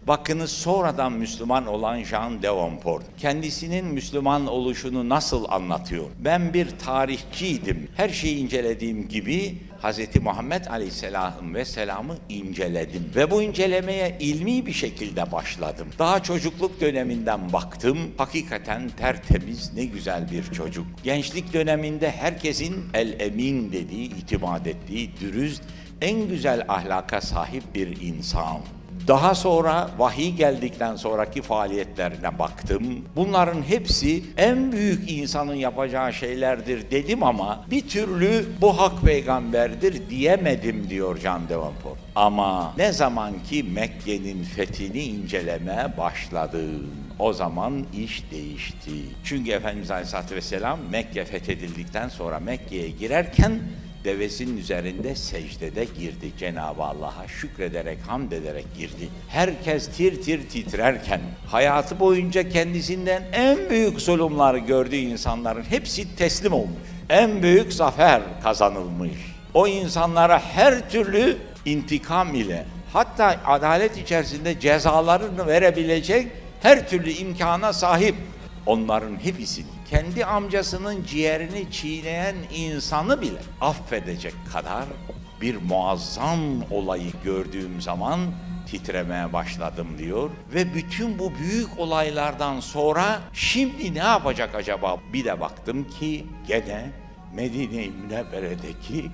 Bakınız sonradan Müslüman olan Jean Davenport kendisinin Müslüman oluşunu nasıl anlatıyor? Ben bir tarihçiydim. Her şeyi incelediğim gibi Hz. Muhammed Aleyhisselam ve Selam'ı inceledim. Ve bu incelemeye ilmi bir şekilde başladım. Daha çocukluk döneminden baktım. Hakikaten tertemiz, ne güzel bir çocuk. Gençlik döneminde herkesin el-emin dediği, itimat ettiği, dürüst, en güzel ahlaka sahip bir insan. Daha sonra vahiy geldikten sonraki faaliyetlerine baktım. Bunların hepsi en büyük insanın yapacağı şeylerdir dedim ama bir türlü bu hak peygamberdir diyemedim diyor Jean Davenport. Ama ne zaman ki Mekke'nin fethini incelemeye başladım, o zaman iş değişti. Çünkü Efendimiz Aleyhisselatü Vesselam Mekke fethedildikten sonra Mekke'ye girerken devesinin üzerinde secdede girdi. Cenab-ı Allah'a şükrederek, hamd ederek girdi. Herkes tir tir titrerken, hayatı boyunca kendisinden en büyük zulümleri gördüğü insanların hepsi teslim olmuş. En büyük zafer kazanılmış. O insanlara her türlü intikam ile, hatta adalet içerisinde cezalarını verebilecek her türlü imkana sahip. Onların hepsini, kendi amcasının ciğerini çiğneyen insanı bile affedecek kadar bir muazzam olayı gördüğüm zaman titremeye başladım diyor. Ve bütün bu büyük olaylardan sonra şimdi ne yapacak acaba? Bir de baktım ki gene Medine-i Münevvere'deki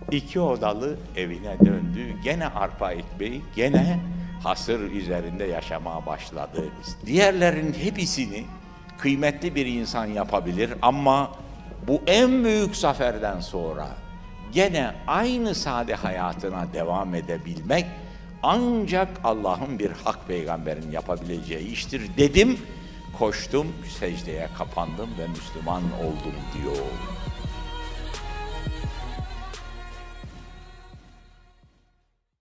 2 odalı evine döndü. Gene arpa ekmeği, gene hasır üzerinde yaşamaya başladı. Diğerlerin hepsini kıymetli bir insan yapabilir ama bu en büyük zaferden sonra gene aynı sade hayatına devam edebilmek ancak Allah'ın bir hak peygamberin yapabileceği iştir dedim. Koştum, secdeye kapandım ve Müslüman oldum diyor.